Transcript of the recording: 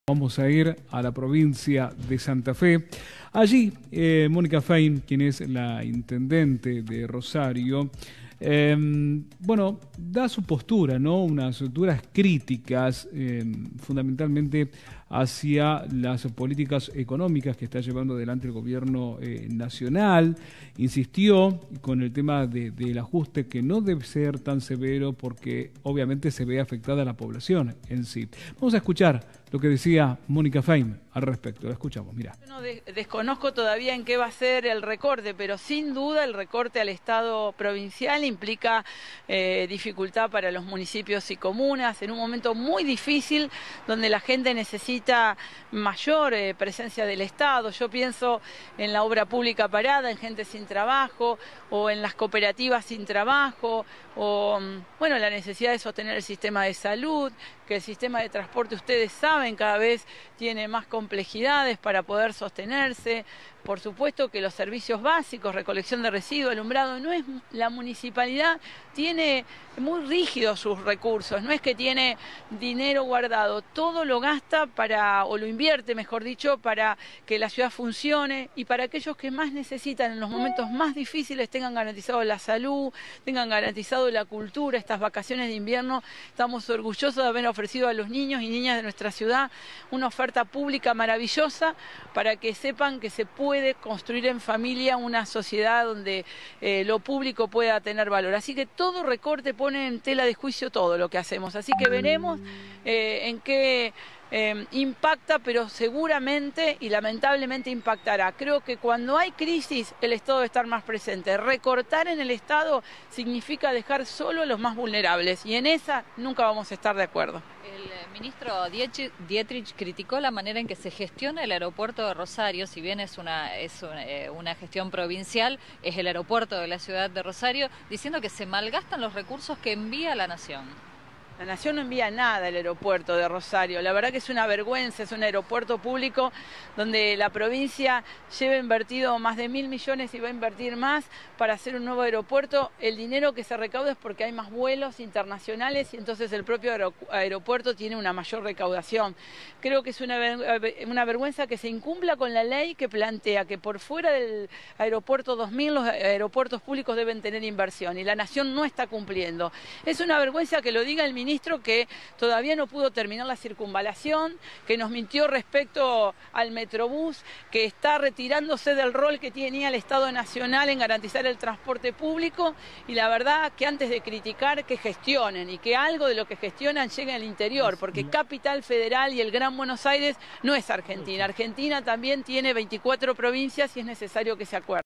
Vamos a ir a la provincia de Santa Fe. Allí, Mónica Fein, quien es la intendente de Rosario, da su postura, ¿no? Unas duras críticas, fundamentalmente hacia las políticas económicas que está llevando adelante el gobierno nacional. Insistió con el tema del ajuste, que no debe ser tan severo porque obviamente se ve afectada la población en sí. Vamos a escuchar lo que decía Mónica Fein al respecto. La escuchamos, mira. No desconozco todavía en qué va a ser el recorte, pero sin duda el recorte al Estado provincial implica dificultad para los municipios y comunas en un momento muy difícil donde la gente necesita mayor presencia del Estado. Yo pienso en la obra pública parada, en gente sin trabajo, o en las cooperativas sin trabajo, o la necesidad de sostener el sistema de salud, que el sistema de transporte, ustedes saben, cada vez tiene más complejidades para poder sostenerse. Por supuesto que los servicios básicos, recolección de residuos, alumbrado, no es la municipalidad, tiene muy rígidos sus recursos, no es que tiene dinero guardado, todo lo gasta o lo invierte, mejor dicho, para que la ciudad funcione y para aquellos que más necesitan en los momentos más difíciles tengan garantizado la salud, tengan garantizado la cultura. Estas vacaciones de invierno estamos orgullosos de haber ofrecido a los niños y niñas de nuestra ciudad una oferta pública maravillosa para que sepan que se puede construir en familia una sociedad donde lo público pueda tener valor. Así que todo recorte pone en tela de juicio todo lo que hacemos. Así que veremos en qué impacta, pero seguramente y lamentablemente impactará. Creo que cuando hay crisis el Estado debe estar más presente. Recortar en el Estado significa dejar solo a los más vulnerables y en esa nunca vamos a estar de acuerdo. El ministro Dietrich criticó la manera en que se gestiona el aeropuerto de Rosario. Si bien es una gestión provincial, es el aeropuerto de la ciudad de Rosario, diciendo que se malgastan los recursos que envía la Nación. La Nación no envía nada al aeropuerto de Rosario. La verdad que es una vergüenza, es un aeropuerto público donde la provincia lleva invertido más de 1.000 millones y va a invertir más para hacer un nuevo aeropuerto. El dinero que se recauda es porque hay más vuelos internacionales y entonces el propio aeropuerto tiene una mayor recaudación. Creo que es una vergüenza que se incumpla con la ley que plantea que por fuera del aeropuerto 2000 los aeropuertos públicos deben tener inversión y la Nación no está cumpliendo. Es una vergüenza que lo diga el ministro, que todavía no pudo terminar la circunvalación, que nos mintió respecto al Metrobús, que está retirándose del rol que tenía el Estado Nacional en garantizar el transporte público, y la verdad que antes de criticar, que gestionen y que algo de lo que gestionan llegue al interior, porque Capital Federal y el Gran Buenos Aires no es Argentina. Argentina también tiene 24 provincias y es necesario que se acuerden.